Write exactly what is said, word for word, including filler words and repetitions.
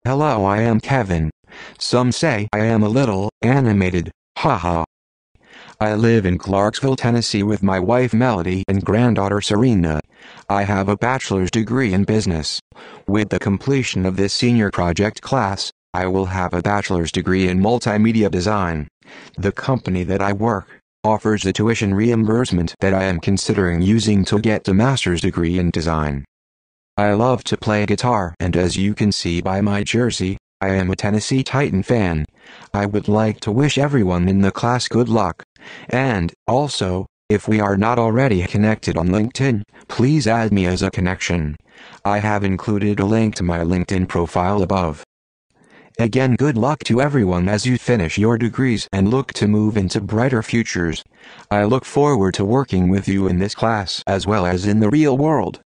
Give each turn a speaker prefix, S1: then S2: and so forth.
S1: Hello, I am Kevin. Some say I am a little animated, haha. I live in Clarksville, Tennessee with my wife Melody and granddaughter Serena. I have a bachelor's degree in business. With the completion of this senior project class, I will have a bachelor's degree in multimedia design. The company that I work offers a tuition reimbursement that I am considering using to get a master's degree in design. I love to play guitar, and as you can see by my jersey, I am a Tennessee Titan fan. I would like to wish everyone in the class good luck. And, also, if we are not already connected on LinkedIn, please add me as a connection. I have included a link to my LinkedIn profile above. Again, good luck to everyone as you finish your degrees and look to move into brighter futures. I look forward to working with you in this class as well as in the real world.